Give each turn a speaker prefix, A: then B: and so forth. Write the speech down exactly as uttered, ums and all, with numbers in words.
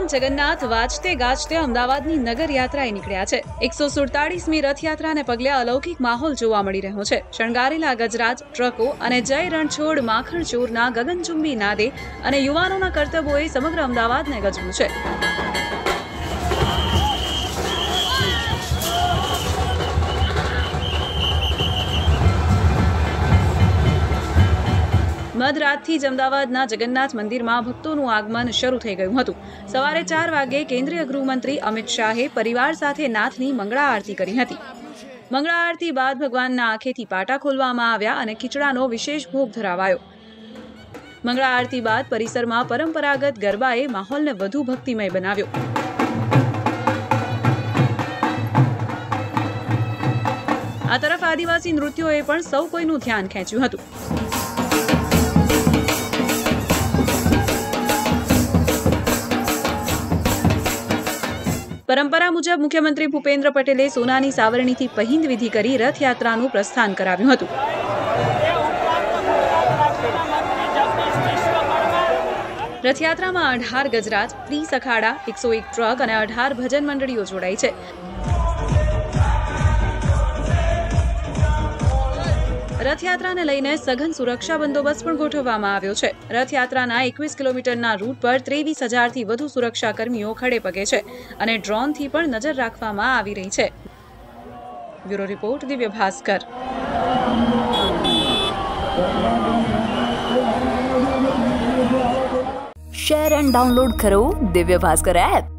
A: ભગવાન જગન્નાથ વાજતે ગાજતે અમદાવાદની નગર યાત્રાએ નીકળ્યા છે। એકસો સુડતાલીસમી રથયાત્રાને પગલે અલૌકિક માહોલ જોવા મળી રહ્યો છે। શણગારેલા ગજરાજ, ટ્રકો અને જય રણછોડ માખણ ચોરના ગગનચુંબી નાદે અને યુવાનોના કરતબોએ સમગ્ર અમદાવાદને ગજવ્યું છે। મધરાતથી જ અમદાવાદના જગન્નાથ મંદિરમાં ભક્તોનું આગમન શરૂ થઈ ગયું હતું। સવારે ચાર વાગે કેન્દ્રીય ગૃહમંત્રી અમિત શાહે પરિવાર સાથે નાથની મંગળા આરતી કરી હતી। મંગળા આરતી બાદ ભગવાનના આંખેથી પાટા ખોલવામાં આવ્યા અને ખીચડાનો વિશેષ ભોગ ધરાવાયો। મંગળા આરતી બાદ પરિસરમાં પરંપરાગત ગરબાએ માહોલને વધુ ભક્તિમય બનાવ્યો। આ તરફ આદિવાસી નૃત્યોએ પણ સૌ કોઈનું ધ્યાન ખેંચ્યું હતું। પરંપરા મુજબ મુખ્યમંત્રી ભૂપેન્દ્ર પટેલે સોનાની સાવરણીથી પહિંદ વિધિ કરી રથયાત્રાનું પ્રસ્થાન કરાવ્યું હતું। રથયાત્રામાં અઢાર ગજરાજ, ત્રીસ અખાડા, એકસો એક ટ્રક અને અઢાર ભજન મંડળીઓ જોડાઈ છે। રથયાત્રાને લઈને સઘન સુરક્ષા બંદોબસ્ત પણ ગોઠવવામાં આવ્યો છે। રથયાત્રાના એકવીસ કિલોમીટરના રૂટ પર ત્રેવીસ હજારથી વધુ સુરક્ષા કર્મીઓ ખડે પગે છે અને ડ્રોનથી પણ નજર રાખવામાં આવી રહી છે। Bureau report, Divya Bhaskar.
B: Share and download કરો દિવ્ય ભાસ્કર એપ।